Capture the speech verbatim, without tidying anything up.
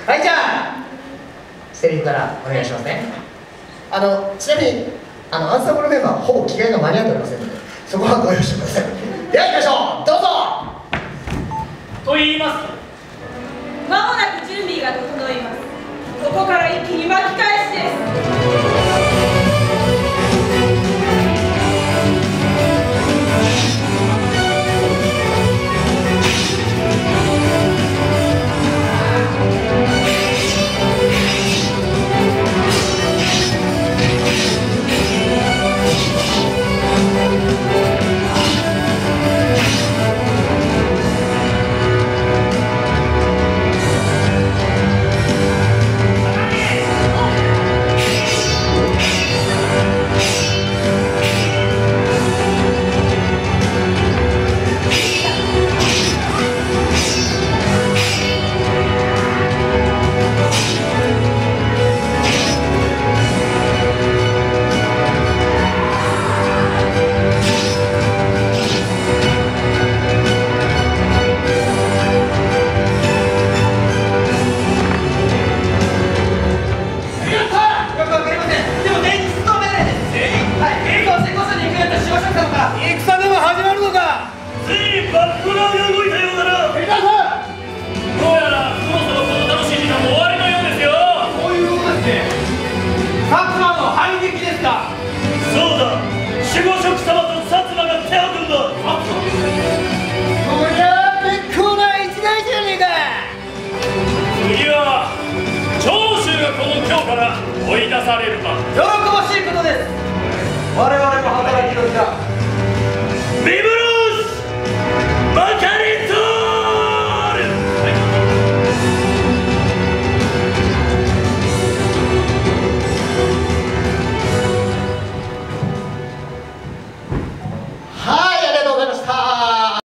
はい、じゃあセリフからお願いしますね。あのちなみにあのアンサンブルメンバーほぼ着替えが間に合っておりませんので、そこはご容赦ください。では行きましょう、どうぞ。 と言いますと、 まもなく準備が整います。ここから一気に巻き返しです。 追い出されるか。 喜ばしいことです。我々も働き時だ。